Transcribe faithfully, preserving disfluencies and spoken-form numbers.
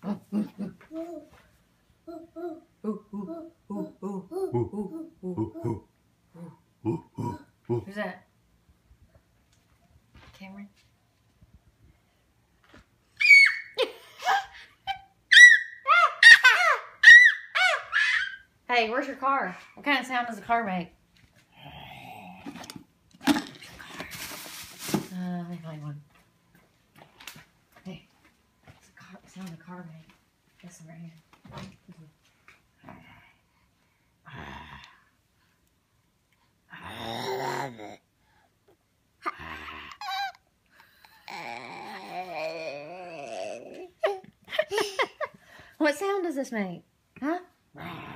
Who's that? Cameron? Hey, where's your car? What kind of sound does a car make? Uh, let me find one. Hey, what's the car, sound a car make? This one right here. What sound does this make? Huh?